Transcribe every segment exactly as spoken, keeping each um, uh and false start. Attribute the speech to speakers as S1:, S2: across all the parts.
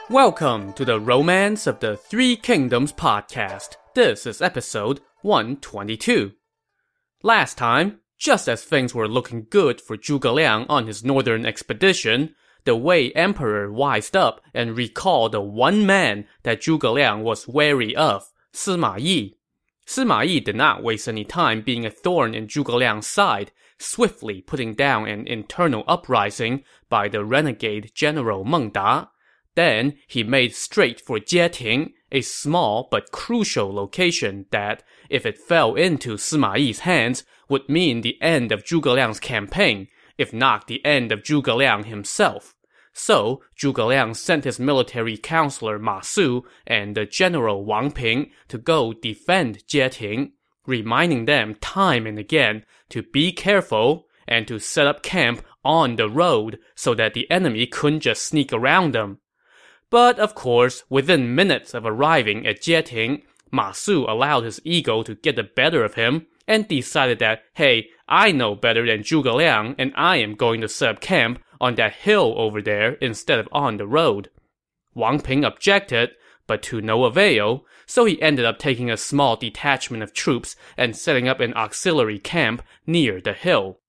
S1: Welcome to the Romance of the Three Kingdoms podcast. This is episode one twenty-two. Last time, just as things were looking good for Zhuge Liang on his northern expedition, the Wei Emperor wised up and recalled the one man that Zhuge Liang was wary of, Sima Yi. Sima Yi did not waste any time being a thorn in Zhuge Liang's side, swiftly putting down an internal uprising by the renegade general Meng Da. Then he made straight for Jieting, a small but crucial location that, if it fell into Sima Yi's hands, would mean the end of Zhuge Liang's campaign, if not the end of Zhuge Liang himself. So, Zhuge Liang sent his military counselor Ma Su and the general Wang Ping to go defend Jieting, reminding them time and again to be careful and to set up camp on the road so that the enemy couldn't just sneak around them. But, of course, within minutes of arriving at Jieting, Ma Su allowed his ego to get the better of him and decided that, hey, I know better than Zhuge Liang and I am going to set up camp on that hill over there instead of on the road. Wang Ping objected, but to no avail, so he ended up taking a small detachment of troops and setting up an auxiliary camp near the hill.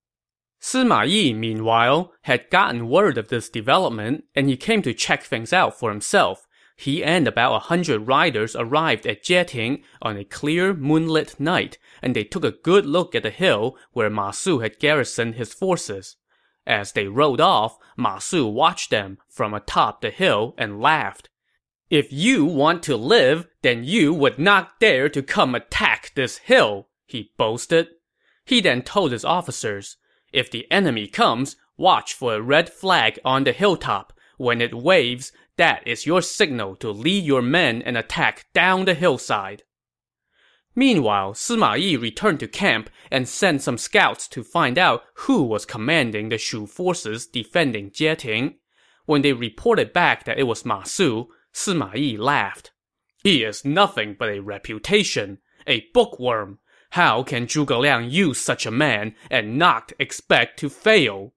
S1: Sima Yi, meanwhile, had gotten word of this development, and he came to check things out for himself. He and about a hundred riders arrived at Jieting on a clear, moonlit night, and they took a good look at the hill where Ma Su had garrisoned his forces. As they rode off, Ma Su watched them from atop the hill and laughed. "If you want to live, then you would not dare to come attack this hill," he boasted. He then told his officers, "If the enemy comes, watch for a red flag on the hilltop. When it waves, that is your signal to lead your men and attack down the hillside." Meanwhile, Sima Yi returned to camp and sent some scouts to find out who was commanding the Shu forces defending Jieting. When they reported back that it was Ma Su, Sima Yi laughed. "He is nothing but a reputation, a bookworm. How can Zhuge Liang use such a man and not expect to fail?"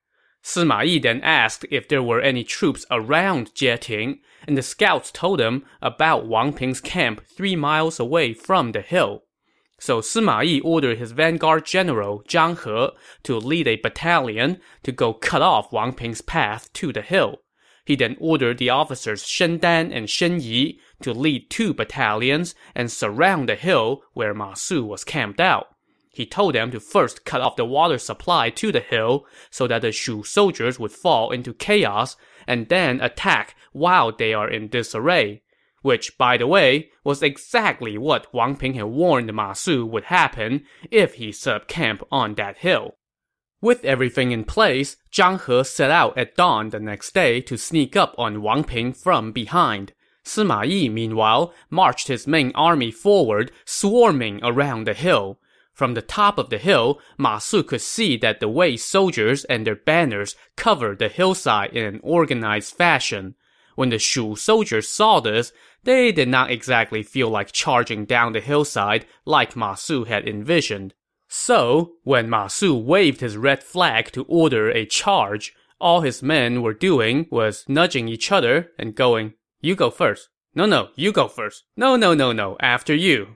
S1: Sima Yi then asked if there were any troops around Jieting, and the scouts told him about Wang Ping's camp three miles away from the hill. So Sima Yi ordered his vanguard general, Zhang He, to lead a battalion to go cut off Wang Ping's path to the hill. He then ordered the officers Shen Dan and Shen Yi to lead two battalions and surround the hill where Ma Su was camped out. He told them to first cut off the water supply to the hill so that the Shu soldiers would fall into chaos, and then attack while they are in disarray. Which, by the way, was exactly what Wang Ping had warned Ma Su would happen if he set up camp on that hill. With everything in place, Zhang He set out at dawn the next day to sneak up on Wang Ping from behind. Sima Yi, meanwhile, marched his main army forward, swarming around the hill. From the top of the hill, Ma Su could see that the Wei soldiers and their banners covered the hillside in an organized fashion. When the Shu soldiers saw this, they did not exactly feel like charging down the hillside like Ma Su had envisioned. So, when Ma Su waved his red flag to order a charge, all his men were doing was nudging each other and going, "You go first. No, no, you go first. No, no, no, no, after you."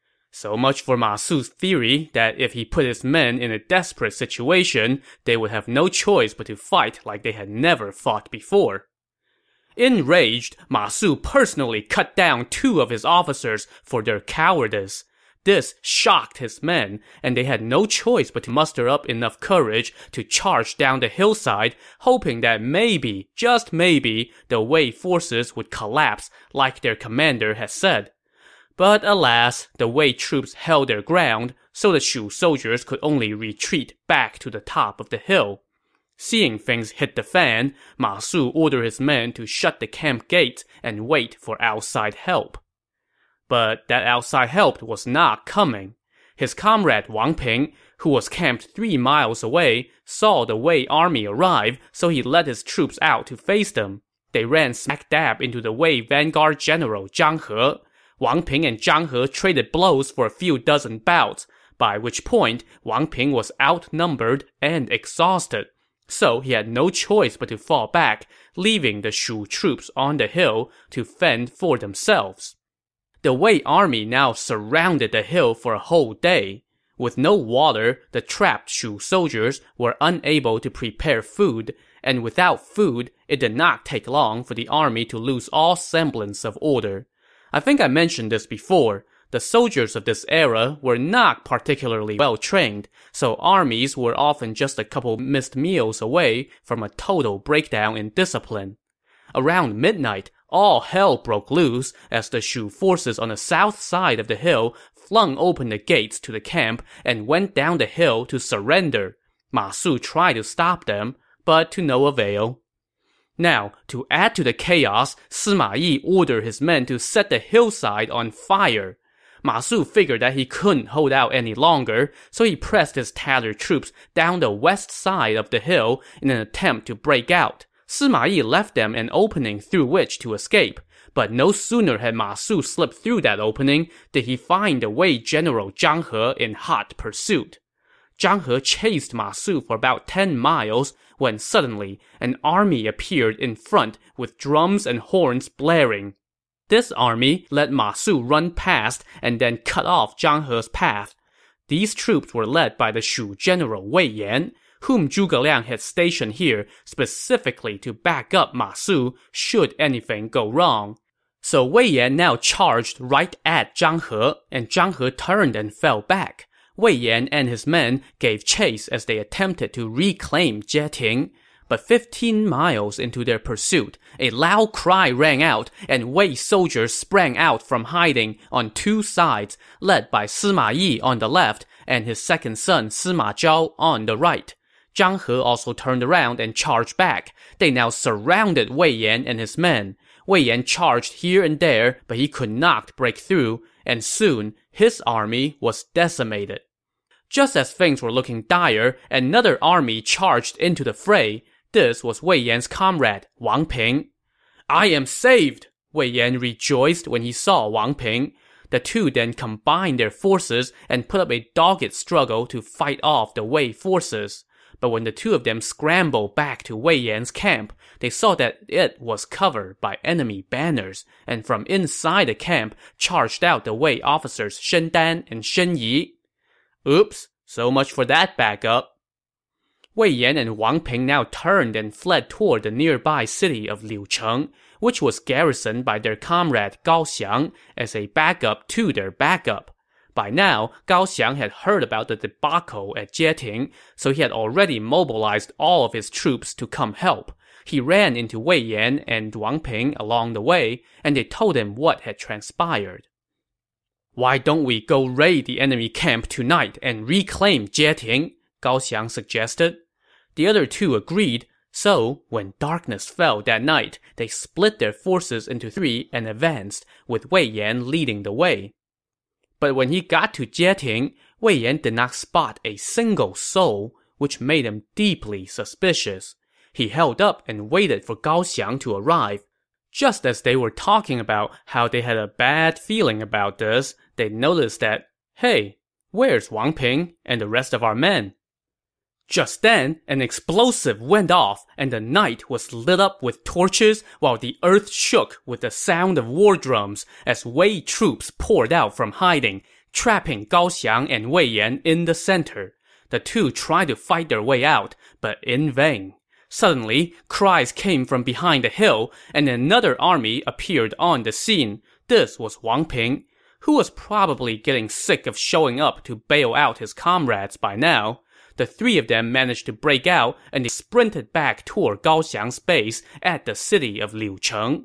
S1: So much for Ma Su's theory that if he put his men in a desperate situation, they would have no choice but to fight like they had never fought before. Enraged, Ma Su personally cut down two of his officers for their cowardice. This shocked his men, and they had no choice but to muster up enough courage to charge down the hillside, hoping that maybe, just maybe, the Wei forces would collapse like their commander had said. But alas, the Wei troops held their ground, so the Shu soldiers could only retreat back to the top of the hill. Seeing things hit the fan, Ma Su ordered his men to shut the camp gates and wait for outside help. But that outside help was not coming. His comrade Wang Ping, who was camped three miles away, saw the Wei army arrive, so he led his troops out to face them. They ran smack dab into the Wei vanguard general Zhang He. Wang Ping and Zhang He traded blows for a few dozen bouts, by which point Wang Ping was outnumbered and exhausted. So he had no choice but to fall back, leaving the Shu troops on the hill to fend for themselves. The Wei army now surrounded the hill for a whole day. With no water, the trapped Shu soldiers were unable to prepare food, and without food, it did not take long for the army to lose all semblance of order. I think I mentioned this before. The soldiers of this era were not particularly well trained, so armies were often just a couple missed meals away from a total breakdown in discipline. Around midnight, all hell broke loose as the Shu forces on the south side of the hill flung open the gates to the camp and went down the hill to surrender. Ma Su tried to stop them, but to no avail. Now, to add to the chaos, Sima Yi ordered his men to set the hillside on fire. Ma Su figured that he couldn't hold out any longer, so he pressed his tattered troops down the west side of the hill in an attempt to break out. Sima Yi left them an opening through which to escape, but no sooner had Ma Su slipped through that opening did he find the Wei general Zhang He in hot pursuit. Zhang He chased Ma Su for about ten miles when suddenly an army appeared in front with drums and horns blaring. This army let Ma Su run past and then cut off Zhang He's path. These troops were led by the Shu general Wei Yan, whom Zhuge Liang had stationed here specifically to back up Ma Su should anything go wrong. So Wei Yan now charged right at Zhang He, and Zhang He turned and fell back. Wei Yan and his men gave chase as they attempted to reclaim Jieting. But fifteen miles into their pursuit, a loud cry rang out, and Wei soldiers sprang out from hiding on two sides, led by Sima Yi on the left and his second son Sima Zhao on the right. Zhang He also turned around and charged back. They now surrounded Wei Yan and his men. Wei Yan charged here and there, but he could not break through, and soon his army was decimated. Just as things were looking dire, another army charged into the fray. This was Wei Yan's comrade, Wang Ping. "I am saved!" Wei Yan rejoiced when he saw Wang Ping. The two then combined their forces and put up a dogged struggle to fight off the Wei forces. But when the two of them scrambled back to Wei Yan's camp, they saw that it was covered by enemy banners, and from inside the camp charged out the Wei officers Shen Dan and Shen Yi. Oops, so much for that backup. Wei Yan and Wang Ping now turned and fled toward the nearby city of Liucheng, which was garrisoned by their comrade Gao Xiang as a backup to their backup. By now, Gao Xiang had heard about the debacle at Jieting, so he had already mobilized all of his troops to come help. He ran into Wei Yan and Wang Ping along the way, and they told him what had transpired. "Why don't we go raid the enemy camp tonight and reclaim Jieting?" Gao Xiang suggested. The other two agreed, so when darkness fell that night, they split their forces into three and advanced, with Wei Yan leading the way. But when he got to Jieting, Wei Yan did not spot a single soul, which made him deeply suspicious. He held up and waited for Gao Xiang to arrive. Just as they were talking about how they had a bad feeling about this, they noticed that, hey, where's Wang Ping and the rest of our men? Just then, an explosive went off, and the night was lit up with torches while the earth shook with the sound of war drums as Wei troops poured out from hiding, trapping Gao Xiang and Wei Yan in the center. The two tried to fight their way out, but in vain. Suddenly, cries came from behind the hill, and another army appeared on the scene. This was Wang Ping, who was probably getting sick of showing up to bail out his comrades by now. The three of them managed to break out, and they sprinted back toward Gao Xiang's base at the city of Liucheng.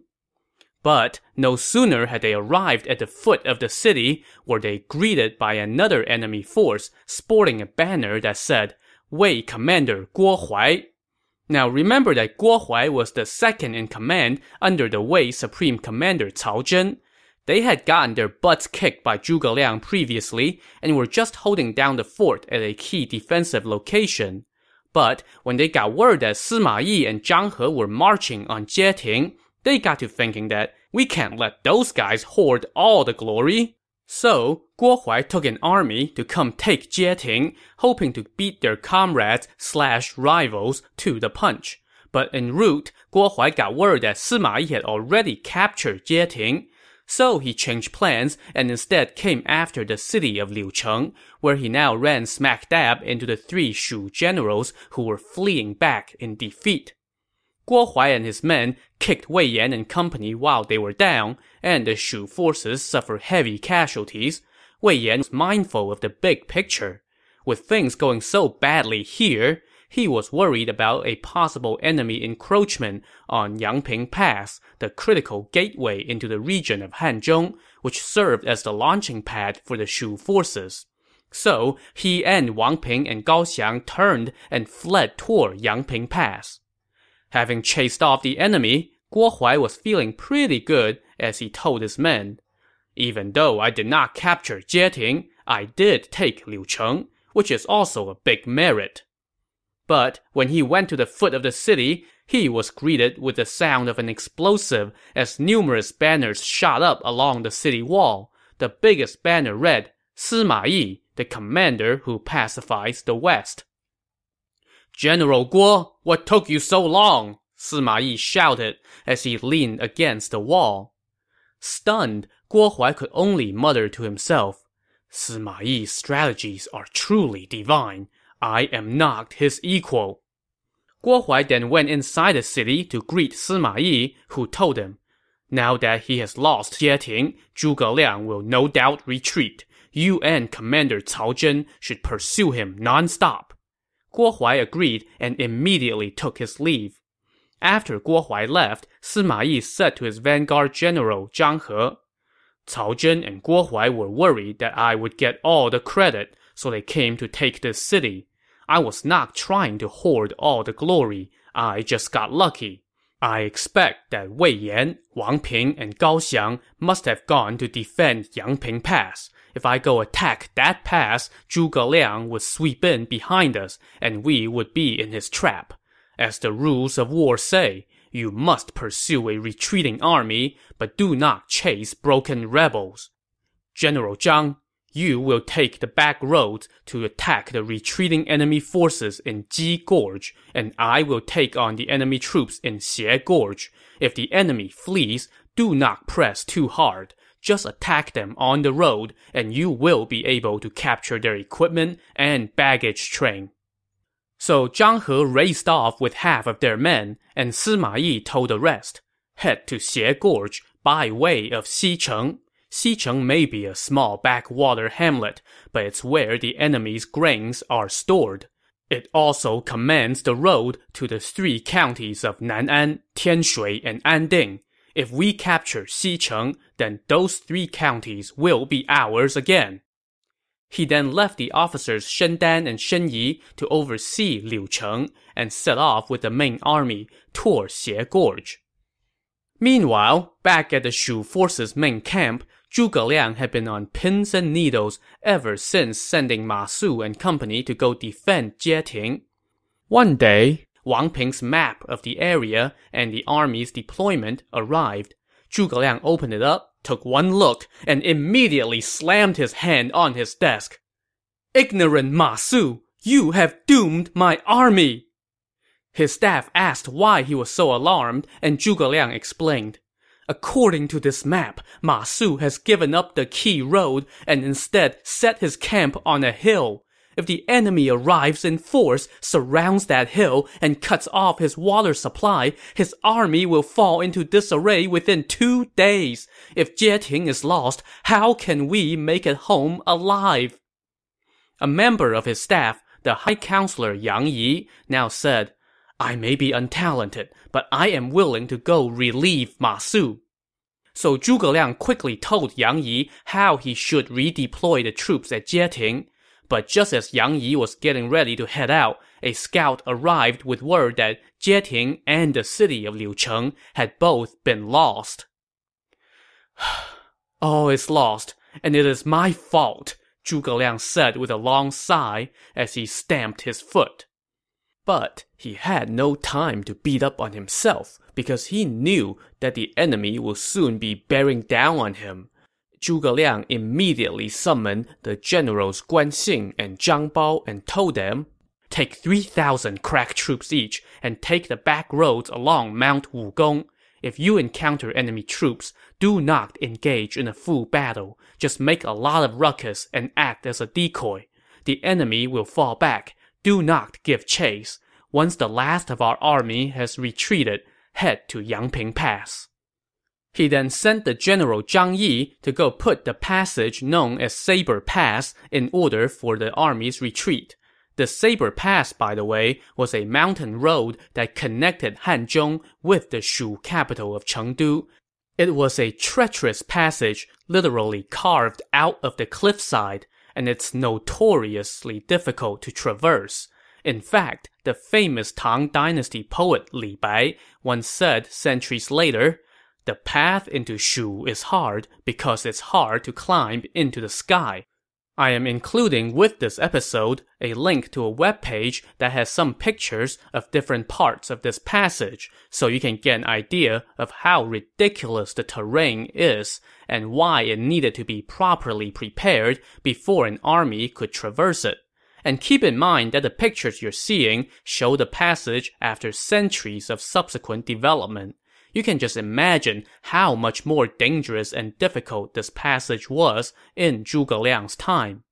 S1: But no sooner had they arrived at the foot of the city were they greeted by another enemy force sporting a banner that said, "Wei Commander Guo Huai." Now remember that Guo Huai was the second in command under the Wei Supreme Commander Cao Zhen. They had gotten their butts kicked by Zhuge Liang previously and were just holding down the fort at a key defensive location. But when they got word that Sima Yi and Zhang He were marching on Jieting, they got to thinking that we can't let those guys hoard all the glory. So, Guo Huai took an army to come take Jieting, hoping to beat their comrades slash rivals to the punch. But en route, Guo Huai got word that Sima Yi had already captured Jieting. So he changed plans and instead came after the city of Liucheng, where he now ran smack dab into the three Shu generals who were fleeing back in defeat. Guo Huai and his men kicked Wei Yan and company while they were down, and the Shu forces suffered heavy casualties. Wei Yan was mindful of the big picture. With things going so badly here, he was worried about a possible enemy encroachment on Yangping Pass, the critical gateway into the region of Hanzhong, which served as the launching pad for the Shu forces. So, he and Wang Ping and Gao Xiang turned and fled toward Yangping Pass. Having chased off the enemy, Guo Huai was feeling pretty good as he told his men, "Even though I did not capture Jieting, I did take Liucheng, which is also a big merit." But when he went to the foot of the city, he was greeted with the sound of an explosive as numerous banners shot up along the city wall. The biggest banner read, "Sima Yi, the commander who pacifies the West." "General Guo, what took you so long?" Sima Yi shouted as he leaned against the wall. Stunned, Guo Huai could only mutter to himself, "Sima Yi's strategies are truly divine. I am not his equal." Guo Huai then went inside the city to greet Sima Yi, who told him, "Now that he has lost Jieting, Zhuge Liang will no doubt retreat. You and Commander Cao Zhen should pursue him non-stop." Guo Huai agreed and immediately took his leave. After Guo Huai left, Sima Yi said to his vanguard general Zhang He, "Cao Zhen and Guo Huai were worried that I would get all the credit, so they came to take this city. I was not trying to hoard all the glory. I just got lucky. I expect that Wei Yan, Wang Ping, and Gao Xiang must have gone to defend Yangping Pass. If I go attack that pass, Zhuge Liang would sweep in behind us, and we would be in his trap. As the rules of war say, you must pursue a retreating army, but do not chase broken rebels. General Zhang, you will take the back roads to attack the retreating enemy forces in Ji Gorge, and I will take on the enemy troops in Xie Gorge. If the enemy flees, do not press too hard. Just attack them on the road, and you will be able to capture their equipment and baggage train." So Zhang He raced off with half of their men, and Sima Yi told the rest, "Head to Xie Gorge by way of Xicheng. Xicheng may be a small backwater hamlet, but it's where the enemy's grains are stored. It also commands the road to the three counties of Nan'an, Tianshui, and Anding. If we capture Xicheng, then those three counties will be ours again." He then left the officers Shen Dan and Shen Yi to oversee Liucheng and set off with the main army toward Xie Gorge. Meanwhile, back at the Shu forces' main camp, Zhuge Liang had been on pins and needles ever since sending Ma Su and company to go defend Jieting. One day, Wang Ping's map of the area and the army's deployment arrived. Zhuge Liang opened it up, took one look, and immediately slammed his hand on his desk. "Ignorant Ma Su, you have doomed my army!" His staff asked why he was so alarmed, and Zhuge Liang explained. "According to this map, Ma Su has given up the key road and instead set his camp on a hill. If the enemy arrives in force, surrounds that hill, and cuts off his water supply, his army will fall into disarray within two days. If Jieting is lost, how can we make it home alive?" A member of his staff, the High Counselor Yang Yi, now said, "I may be untalented, but I am willing to go relieve Ma Su." So Zhuge Liang quickly told Yang Yi how he should redeploy the troops at Jieting. But just as Yang Yi was getting ready to head out, a scout arrived with word that Jieting and the city of Liucheng had both been lost. "All is lost, and it is my fault," Zhuge Liang said with a long sigh as he stamped his foot. But he had no time to beat up on himself, because he knew that the enemy will soon be bearing down on him. Zhuge Liang immediately summoned the generals Guan Xing and Zhang Bao and told them, "Take three thousand crack troops each and take the back roads along Mount Wugong. If you encounter enemy troops, do not engage in a full battle. Just make a lot of ruckus and act as a decoy. The enemy will fall back. Do not give chase. Once the last of our army has retreated, head to Yangping Pass." He then sent the general Zhang Yi to go put the passage known as Saber Pass in order for the army's retreat. The Saber Pass, by the way, was a mountain road that connected Hanzhong with the Shu capital of Chengdu. It was a treacherous passage literally carved out of the cliffside, and it's notoriously difficult to traverse. In fact, the famous Tang Dynasty poet Li Bai once said centuries later, "The path into Shu is hard because it's hard to climb into the sky." I am including with this episode a link to a webpage that has some pictures of different parts of this passage, so you can get an idea of how ridiculous the terrain is and why it needed to be properly prepared before an army could traverse it. And keep in mind that the pictures you're seeing show the passage after centuries of subsequent development. You can just imagine how much more dangerous and difficult this passage was in Zhuge Liang's time.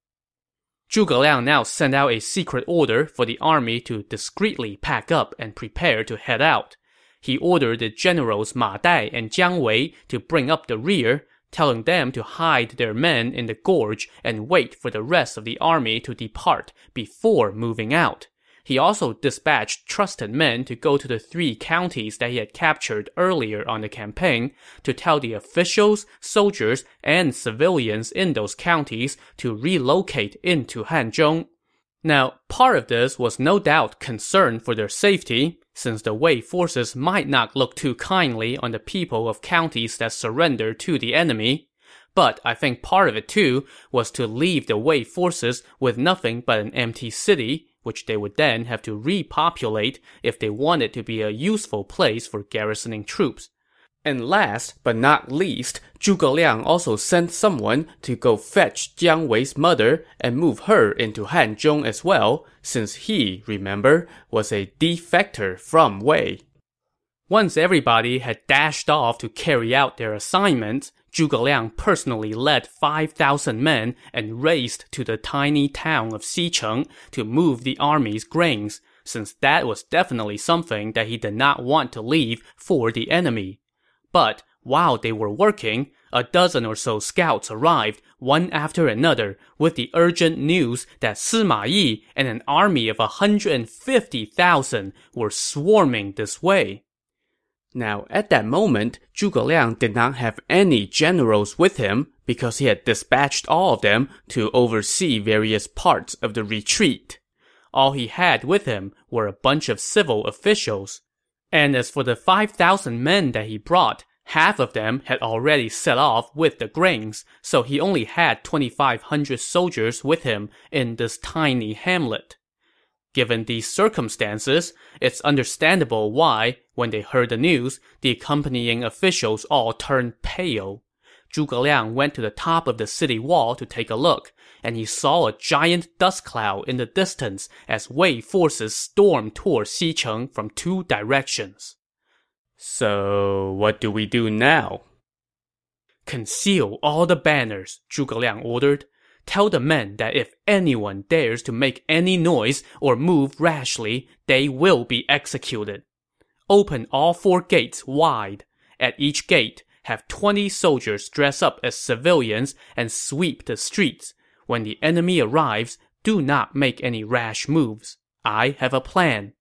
S1: Zhuge Liang now sent out a secret order for the army to discreetly pack up and prepare to head out. He ordered the generals Ma Dai and Jiang Wei to bring up the rear, telling them to hide their men in the gorge and wait for the rest of the army to depart before moving out. He also dispatched trusted men to go to the three counties that he had captured earlier on the campaign to tell the officials, soldiers, and civilians in those counties to relocate into Hanzhong. Now, part of this was no doubt concern for their safety, since the Wei forces might not look too kindly on the people of counties that surrender to the enemy. But I think part of it too was to leave the Wei forces with nothing but an empty city, which they would then have to repopulate if they wanted to be a useful place for garrisoning troops. And last but not least, Zhuge Liang also sent someone to go fetch Jiang Wei's mother and move her into Hanzhong as well, since he, remember, was a defector from Wei. Once everybody had dashed off to carry out their assignments, Zhuge Liang personally led five thousand men and raced to the tiny town of Xicheng to move the army's grains, since that was definitely something that he did not want to leave for the enemy. But while they were working, a dozen or so scouts arrived, one after another, with the urgent news that Sima Yi and an army of one hundred fifty thousand were swarming this way. Now, at that moment, Zhuge Liang did not have any generals with him because he had dispatched all of them to oversee various parts of the retreat. All he had with him were a bunch of civil officials. And as for the five thousand men that he brought, half of them had already set off with the grains, so he only had twenty-five hundred soldiers with him in this tiny hamlet. Given these circumstances, it's understandable why, when they heard the news, the accompanying officials all turned pale. Zhuge Liang went to the top of the city wall to take a look, and he saw a giant dust cloud in the distance as Wei forces stormed toward Xicheng from two directions. So, what do we do now? Conceal all the banners, Zhuge Liang ordered. Tell the men that if anyone dares to make any noise or move rashly, they will be executed. Open all four gates wide. At each gate, have twenty soldiers dress up as civilians and sweep the streets. When the enemy arrives, do not make any rash moves. I have a plan.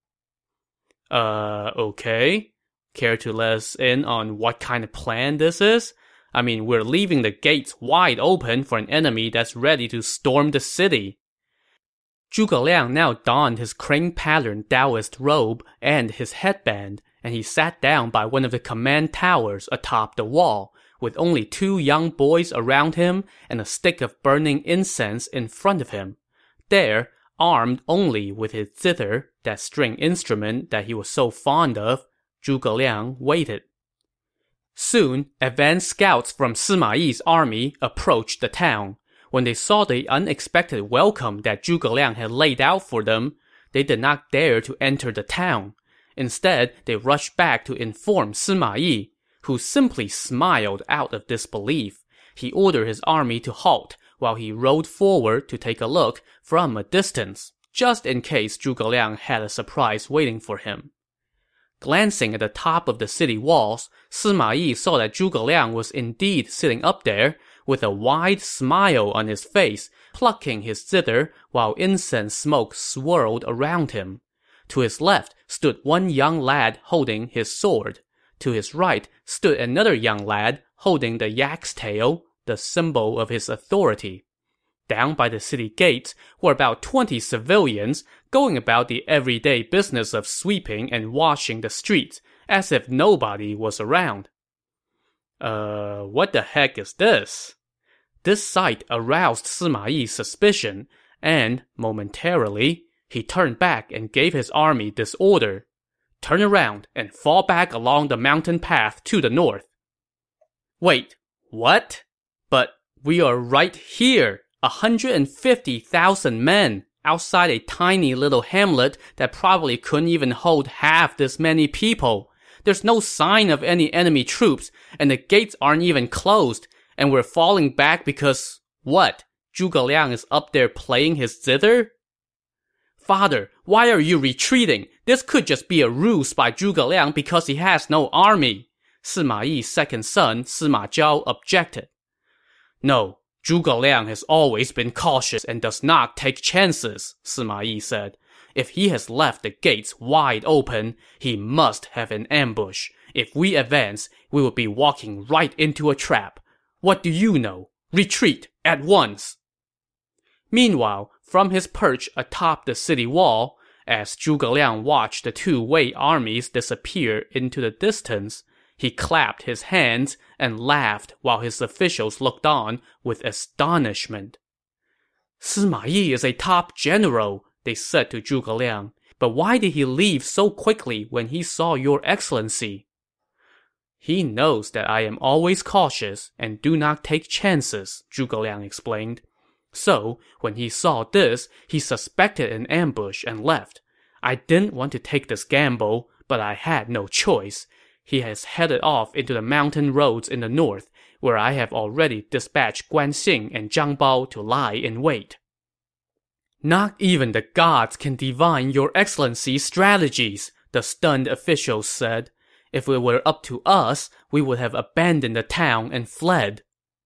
S1: Uh, okay. Care to let us in on what kind of plan this is? I mean, we're leaving the gates wide open for an enemy that's ready to storm the city. Zhuge Liang now donned his crane-patterned Taoist robe and his headband, and he sat down by one of the command towers atop the wall, with only two young boys around him and a stick of burning incense in front of him. There, armed only with his zither, that string instrument that he was so fond of, Zhuge Liang waited. Soon, advance scouts from Sima Yi's army approached the town. When they saw the unexpected welcome that Zhuge Liang had laid out for them, they did not dare to enter the town. Instead, they rushed back to inform Sima Yi, who simply smiled out of disbelief. He ordered his army to halt while he rode forward to take a look from a distance, just in case Zhuge Liang had a surprise waiting for him. Glancing at the top of the city walls, Sima Yi saw that Zhuge Liang was indeed sitting up there, with a wide smile on his face, plucking his zither while incense smoke swirled around him. To his left stood one young lad holding his sword. To his right stood another young lad holding the yak's tail, the symbol of his authority. Down by the city gates were about twenty civilians going about the everyday business of sweeping and washing the streets, as if nobody was around. Uh, what the heck is this? This sight aroused Sima Yi's suspicion, and, momentarily, he turned back and gave his army this order: turn around and fall back along the mountain path to the north. Wait, what? But we are right here, one hundred fifty thousand men, outside a tiny little hamlet that probably couldn't even hold half this many people. There's no sign of any enemy troops, and the gates aren't even closed, and we're falling back because, what, Zhuge Liang is up there playing his zither? Father, why are you retreating? This could just be a ruse by Zhuge Liang because he has no army. Sima Yi's second son, Sima Zhao, objected. No, Zhuge Liang has always been cautious and does not take chances, Sima Yi said. If he has left the gates wide open, he must have an ambush. If we advance, we will be walking right into a trap. What do you know? Retreat at once! Meanwhile, from his perch atop the city wall, as Zhuge Liang watched the two Wei armies disappear into the distance, he clapped his hands and laughed while his officials looked on with astonishment. Sima Yi is a top general, they said to Zhuge Liang, but why did he leave so quickly when he saw your excellency? He knows that I am always cautious and do not take chances, Zhuge Liang explained. So, when he saw this, he suspected an ambush and left. I didn't want to take this gamble, but I had no choice. He has headed off into the mountain roads in the north, where I have already dispatched Guan Xing and Zhang Bao to lie in wait. Not even the gods can divine your excellency's strategies, the stunned officials said. If it were up to us, we would have abandoned the town and fled.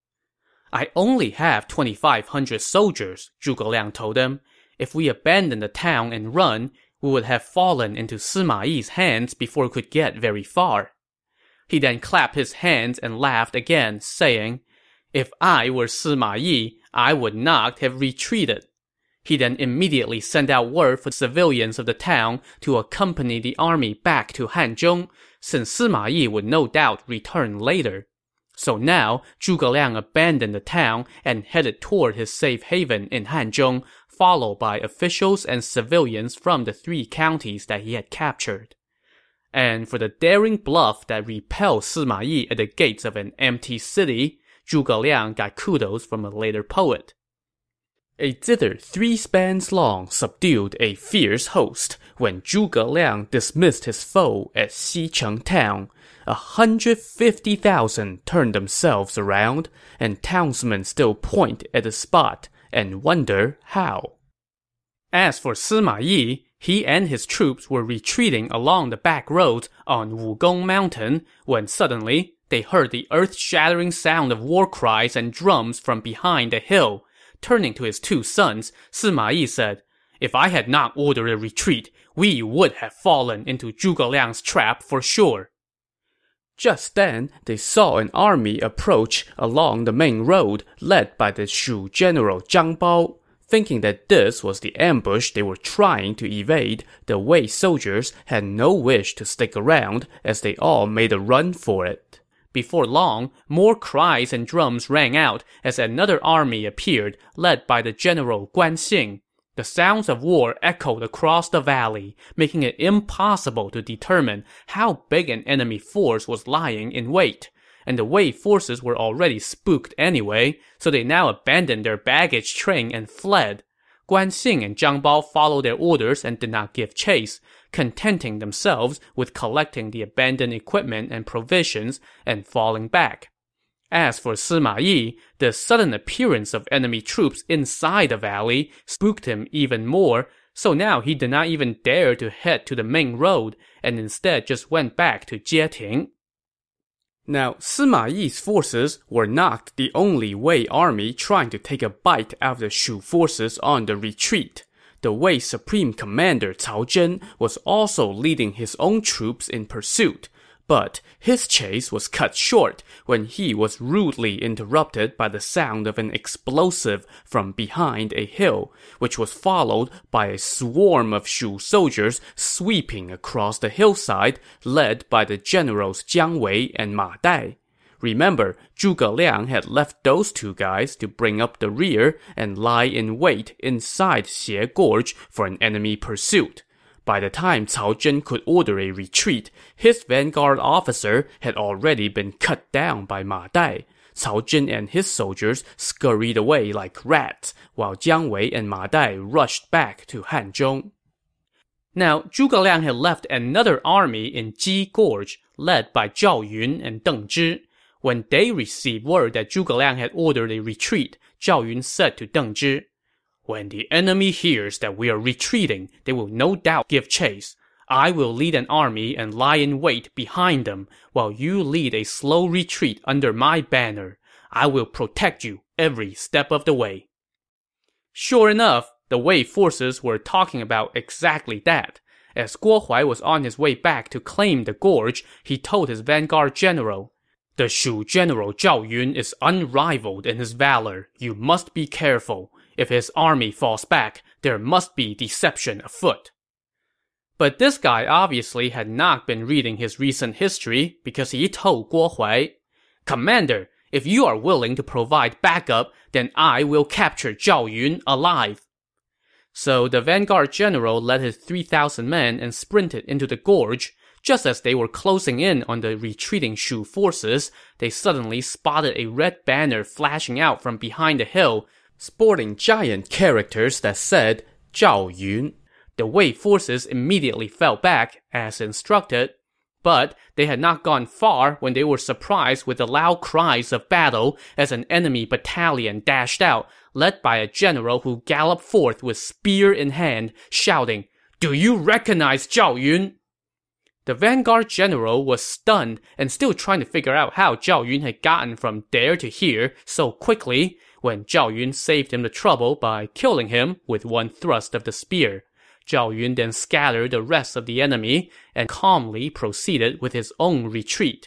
S1: I only have twenty-five hundred soldiers, Zhuge Liang told them. If we abandon the town and run, we would have fallen into Sima Yi's hands before we could get very far. He then clapped his hands and laughed again, saying, If I were Sima Yi, I would not have retreated. He then immediately sent out word for civilians of the town to accompany the army back to Hanzhong, since Sima Yi would no doubt return later. So now, Zhuge Liang abandoned the town and headed toward his safe haven in Hanzhong, followed by officials and civilians from the three counties that he had captured. And for the daring bluff that repelled Sima Yi at the gates of an empty city, Zhuge Liang got kudos from a later poet. A zither three spans long subdued a fierce host when Zhuge Liang dismissed his foe at Xicheng town. A hundred fifty thousand turned themselves around, and townsmen still point at the spot and wonder how. As for Sima Yi, he and his troops were retreating along the back roads on Wugong Mountain when suddenly they heard the earth-shattering sound of war cries and drums from behind the hill. Turning to his two sons, Sima Yi said, If I had not ordered a retreat, we would have fallen into Zhuge Liang's trap for sure. Just then, they saw an army approach along the main road led by the Shu general Zhang Bao. Thinking that this was the ambush they were trying to evade, the Wei soldiers had no wish to stick around as they all made a run for it. Before long, more cries and drums rang out as another army appeared, led by the general Guan Xing. The sounds of war echoed across the valley, making it impossible to determine how big an enemy force was lying in wait. and the Wei forces were already spooked anyway, so they now abandoned their baggage train and fled. Guan Xing and Zhang Bao followed their orders and did not give chase, contenting themselves with collecting the abandoned equipment and provisions and falling back. As for Sima Yi, the sudden appearance of enemy troops inside the valley spooked him even more, so now he did not even dare to head to the main road, and instead just went back to Jieting. Now, Sima Yi's forces were not the only Wei army trying to take a bite out of the Shu forces on the retreat. The Wei Supreme Commander Cao Zhen was also leading his own troops in pursuit, but his chase was cut short when he was rudely interrupted by the sound of an explosive from behind a hill, which was followed by a swarm of Shu soldiers sweeping across the hillside, led by the generals Jiang Wei and Ma Dai. Remember, Zhuge Liang had left those two guys to bring up the rear and lie in wait inside Xie Gorge for an enemy pursuit. By the time Cao Zhen could order a retreat, his vanguard officer had already been cut down by Ma Dai. Cao Zhen and his soldiers scurried away like rats, while Jiang Wei and Ma Dai rushed back to Hanzhong. Now, Zhuge Liang had left another army in Ji Gorge, led by Zhao Yun and Deng Zhi. When they received word that Zhuge Liang had ordered a retreat, Zhao Yun said to Deng Zhi, "When the enemy hears that we are retreating, they will no doubt give chase. I will lead an army and lie in wait behind them, while you lead a slow retreat under my banner. I will protect you every step of the way." Sure enough, the Wei forces were talking about exactly that. As Guo Huai was on his way back to claim the gorge, he told his vanguard general, "The Shu general Zhao Yun is unrivaled in his valor. You must be careful. If his army falls back, there must be deception afoot." But this guy obviously had not been reading his recent history, because he told Guo Huai, "Commander, if you are willing to provide backup, then I will capture Zhao Yun alive." So the vanguard general led his three thousand men and sprinted into the gorge. Just as they were closing in on the retreating Shu forces, they suddenly spotted a red banner flashing out from behind the hill, sporting giant characters that said, "Zhao Yun." The Wei forces immediately fell back, as instructed. But they had not gone far when they were surprised with the loud cries of battle as an enemy battalion dashed out, led by a general who galloped forth with spear in hand, shouting, "Do you recognize Zhao Yun?" The vanguard general was stunned and still trying to figure out how Zhao Yun had gotten from there to here so quickly, when Zhao Yun saved him the trouble by killing him with one thrust of the spear. Zhao Yun then scattered the rest of the enemy and calmly proceeded with his own retreat.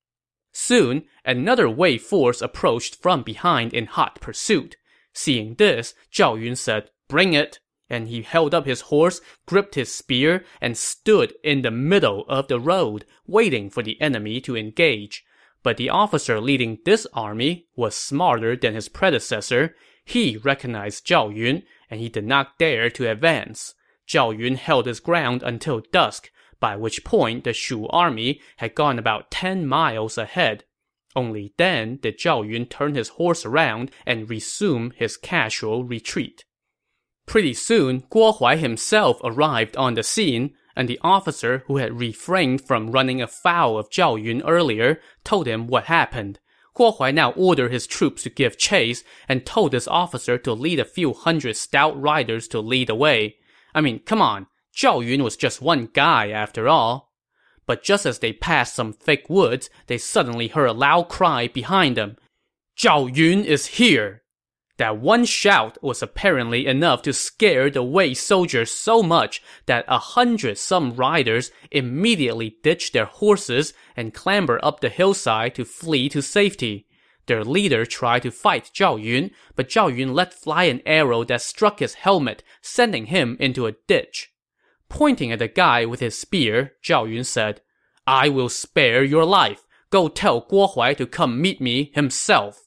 S1: Soon, another Wei force approached from behind in hot pursuit. Seeing this, Zhao Yun said, "Bring it!" And he held up his horse, gripped his spear, and stood in the middle of the road, waiting for the enemy to engage. But the officer leading this army was smarter than his predecessor. He recognized Zhao Yun, and he did not dare to advance. Zhao Yun held his ground until dusk, by which point the Shu army had gone about ten miles ahead. Only then did Zhao Yun turn his horse around and resume his casual retreat. Pretty soon, Guo Huai himself arrived on the scene, and the officer who had refrained from running afoul of Zhao Yun earlier told him what happened. Guo Huai now ordered his troops to give chase and told this officer to lead a few hundred stout riders to lead the way. I mean, come on, Zhao Yun was just one guy after all. But just as they passed some thick woods, they suddenly heard a loud cry behind them. "Zhao Yun is here!" That one shout was apparently enough to scare the Wei soldiers so much that a hundred some riders immediately ditched their horses and clambered up the hillside to flee to safety. Their leader tried to fight Zhao Yun, but Zhao Yun let fly an arrow that struck his helmet, sending him into a ditch. Pointing at the guy with his spear, Zhao Yun said, "I will spare your life. Go tell Guo Huai to come meet me himself."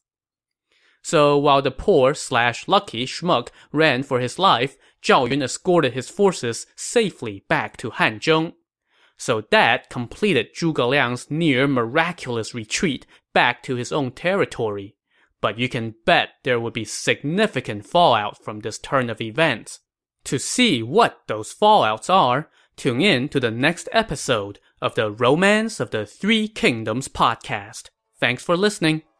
S1: So while the poor slash lucky schmuck ran for his life, Zhao Yun escorted his forces safely back to Hanzhong. So that completed Zhuge Liang's near miraculous retreat back to his own territory. But you can bet there would be significant fallout from this turn of events. To see what those fallouts are, tune in to the next episode of the Romance of the Three Kingdoms podcast. Thanks for listening.